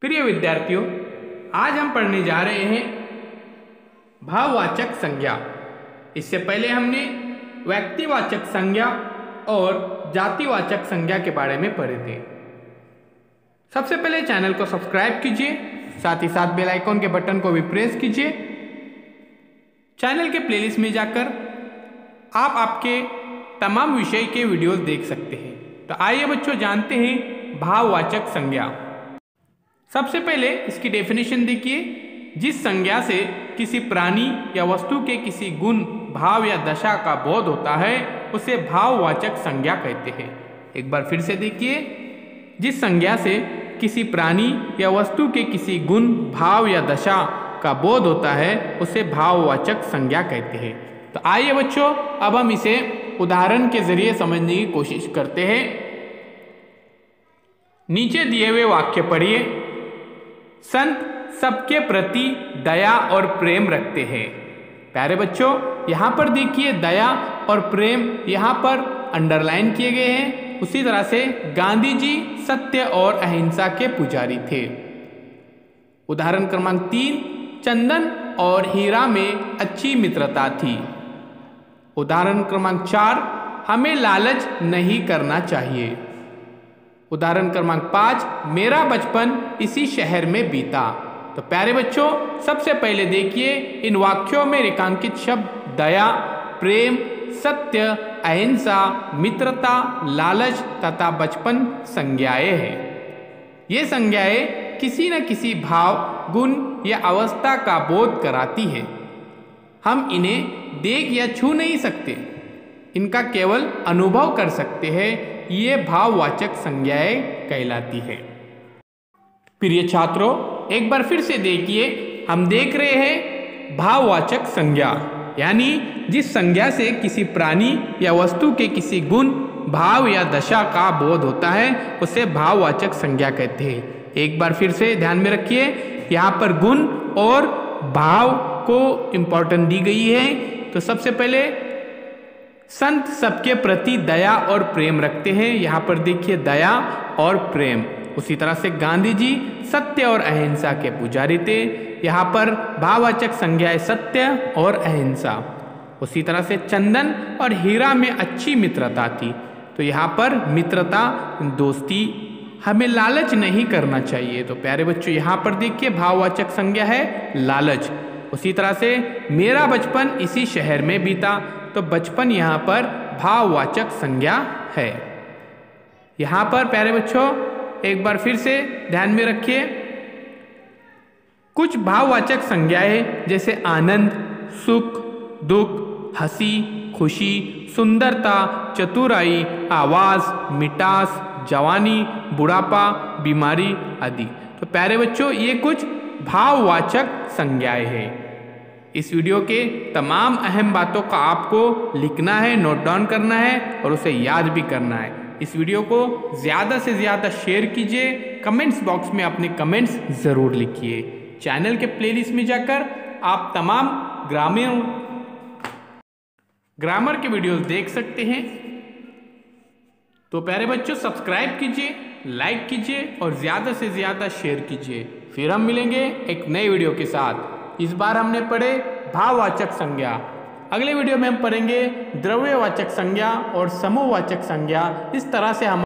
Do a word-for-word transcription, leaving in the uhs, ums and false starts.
प्रिय विद्यार्थियों, आज हम पढ़ने जा रहे हैं भाववाचक संज्ञा। इससे पहले हमने व्यक्तिवाचक संज्ञा और जातिवाचक संज्ञा के बारे में पढ़े थे। सबसे पहले चैनल को सब्सक्राइब कीजिए, साथ ही साथ बेल आइकॉन के बटन को भी प्रेस कीजिए। चैनल के प्लेलिस्ट में जाकर आप आपके तमाम विषय के वीडियोस देख सकते हैं। तो आइए बच्चों, जानते हैं भाववाचक संज्ञा। सबसे पहले इसकी डेफिनेशन देखिए। जिस संज्ञा से किसी प्राणी या वस्तु के किसी गुण, भाव या दशा का बोध होता है उसे भाववाचक संज्ञा कहते हैं। एक बार फिर से देखिए। जिस संज्ञा से किसी प्राणी या वस्तु के किसी गुण, भाव या दशा का बोध होता है उसे भाववाचक संज्ञा कहते हैं। तो आइए बच्चों, अब हम इसे उदाहरण के जरिए समझने की कोशिश करते हैं। नीचे दिए हुए वाक्य पढ़िए। संत सबके प्रति दया और प्रेम रखते हैं। प्यारे बच्चों, यहाँ पर देखिए दया और प्रेम यहाँ पर अंडरलाइन किए गए हैं। उसी तरह से गांधी जी सत्य और अहिंसा के पुजारी थे। उदाहरण क्रमांक तीन, चंदन और हीरा में अच्छी मित्रता थी। उदाहरण क्रमांक चार, हमें लालच नहीं करना चाहिए। उदाहरण क्रमांक पाँच, मेरा बचपन इसी शहर में बीता। तो प्यारे बच्चों, सबसे पहले देखिए इन वाक्यों में रेखांकित शब्द दया, प्रेम, सत्य, अहिंसा, मित्रता, लालच तथा बचपन संज्ञाएं हैं। ये संज्ञाएं किसी न किसी भाव, गुण या अवस्था का बोध कराती है। हम इन्हें देख या छू नहीं सकते, इनका केवल अनुभव कर सकते हैं। ये भाववाचक संज्ञाएं कहलाती है। प्रिय छात्रों, एक बार फिर से देखिए। हम देख रहे हैं भाववाचक संज्ञा, यानी जिस संज्ञा से किसी प्राणी या वस्तु के किसी गुण, भाव या दशा का बोध होता है उसे भाववाचक संज्ञा कहते हैं। एक बार फिर से ध्यान में रखिए, यहाँ पर गुण और भाव को इम्पोर्टेंस दी गई है। तो सबसे पहले संत सबके प्रति दया और प्रेम रखते हैं। यहाँ पर देखिए दया और प्रेम। उसी तरह से गांधी जी सत्य और अहिंसा के पुजारी थे। यहाँ पर भाववाचक संज्ञाएं सत्य और अहिंसा। उसी तरह से चंदन और हीरा में अच्छी मित्रता थी। तो यहाँ पर मित्रता, दोस्ती, हमें लालच नहीं करना चाहिए। तो प्यारे बच्चों, यहाँ पर देखिए भाववाचक संज्ञा है लालच। उसी तरह से मेरा बचपन इसी शहर में बीता। तो बचपन यहाँ पर भाववाचक संज्ञा है। यहाँ पर प्यारे बच्चों, एक बार फिर से ध्यान में रखिए। कुछ भाववाचक संज्ञाएं जैसे आनंद, सुख, दुख, हंसी, खुशी, सुंदरता, चतुराई, आवाज, मिठास, जवानी, बुढ़ापा, बीमारी आदि। तो प्यारे बच्चों, ये कुछ भाववाचक संज्ञाएं हैं। इस वीडियो के तमाम अहम बातों का आपको लिखना है, नोट डाउन करना है और उसे याद भी करना है। इस वीडियो को ज़्यादा से ज़्यादा शेयर कीजिए। कमेंट्स बॉक्स में अपने कमेंट्स ज़रूर लिखिए। चैनल के प्लेलिस्ट में जाकर आप तमाम ग्रामीण ग्रामर के वीडियोस देख सकते हैं। तो प्यारे बच्चों, सब्सक्राइब कीजिए, लाइक कीजिए और ज़्यादा से ज़्यादा शेयर कीजिए। फिर हम मिलेंगे एक नए वीडियो के साथ। इस बार हमने पढ़े भाववाचक संज्ञा। अगले वीडियो में हम पढ़ेंगे द्रव्यवाचक संज्ञा और समूहवाचक संज्ञा। इस तरह से हम